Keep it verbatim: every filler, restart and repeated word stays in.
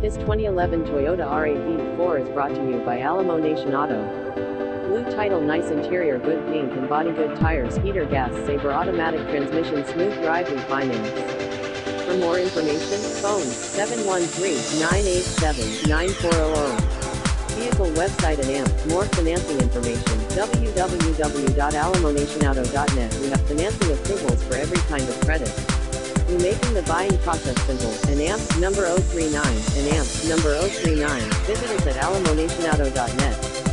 This twenty eleven Toyota R A V four is brought to you by Alamo Nation Auto. Blue title, nice interior, good paint and body, good tires, heater, gas saver, automatic transmission, smooth drive, refinance. For more information, phone seven one three, nine eight seven, nine four zero zero. Vehicle website and A M P. More financing information, w w w dot alamo nation auto dot net. We have financing approvals for every kind of credit. We're making the buying process simple. And A M P number zero three nine, and A M P number zero three nine. Visit us at alamo nation auto dot net.